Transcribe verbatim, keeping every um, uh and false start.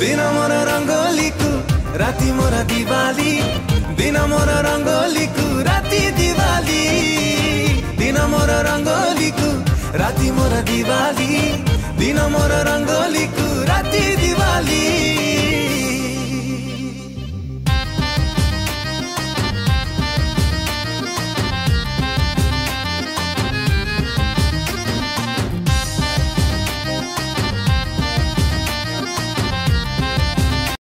दिन मोर रंगोलीको राति मोर दिवाली दिन मोर रंगोलीको राति दिवाली दिन मोर रंगोलीको राति मोर दिवाली दिन मोर रंगोलीको